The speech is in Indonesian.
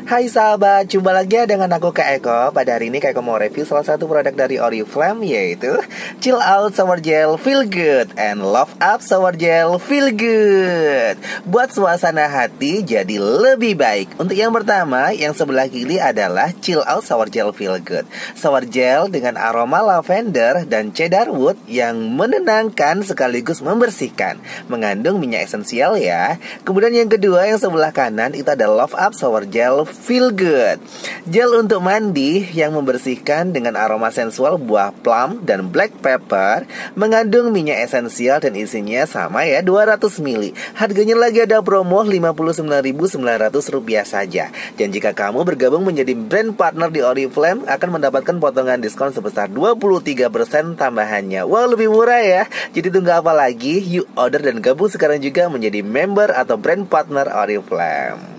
Hai sahabat, jumpa lagi dengan aku Kak Eko. Pada hari ini Kak Eko mau review salah satu produk dari Oriflame, yaitu Chill Out Shower Gel Feel Good and Love Up Shower Gel Feel Good. Buat suasana hati jadi lebih baik. Untuk yang pertama, yang sebelah kiri adalah Chill Out Shower Gel Feel Good. Shower gel dengan aroma lavender dan cedarwood yang menenangkan sekaligus membersihkan. Mengandung minyak esensial ya. Kemudian yang kedua, yang sebelah kanan itu ada Love Up Shower Gel Feel Good. Gel untuk mandi yang membersihkan dengan aroma sensual buah plum dan black pepper. Mengandung minyak esensial dan isinya sama ya, 200 ml. Harganya lagi ada promo Rp59.900 saja. Dan jika kamu bergabung menjadi brand partner di Oriflame, akan mendapatkan potongan diskon sebesar 23% tambahannya. Wah, lebih murah ya. Jadi tunggu apa lagi? Yuk order dan gabung sekarang juga menjadi member atau brand partner Oriflame.